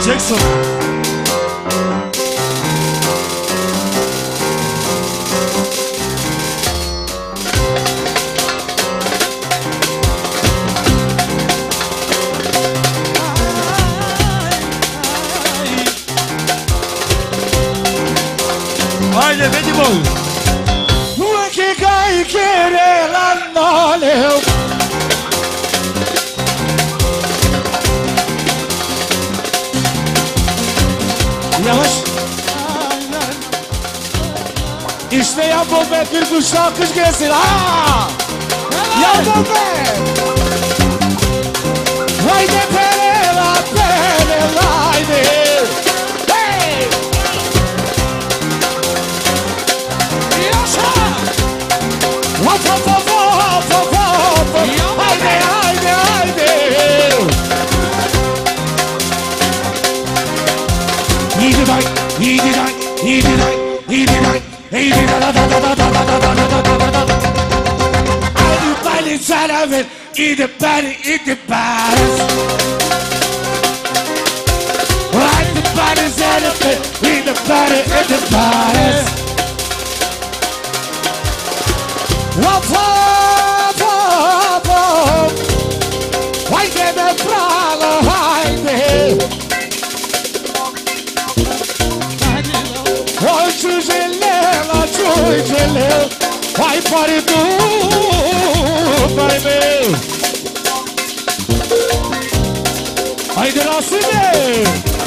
Jackson. Haide, vedi voi. Nu e che gai che l'hanno leu. Yavaş. İşte ya Bobet bir kuş alkış gelsin ha. Ya Bobet. Haydi Perela Perela haydi. Hey. Yaşa. Hop hop hop hop hop hop. Haydi haydi haydi. Yedi day, yedi day, yedi day, yedi day, yedi da da da da da da da da da da da da. Everybody trying to eat the body, eat the bodies. Right the bodies and the fit, eat the body, eat the bodies. Whoop whoop whoop whoop. Why get the problem behind me? Oi ciugelela, ciugele, vai pare tu, vai meu. Hai de la sine.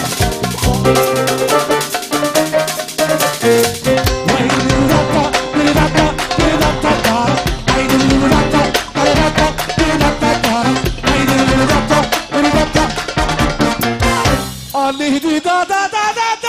Vai de rata, de rata, de rata, vai de rata, de rata, de rata, vai de rata, de rata. Ali di da da da da da.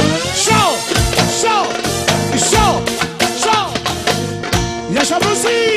Show! Show! Show! Yaşa müzik!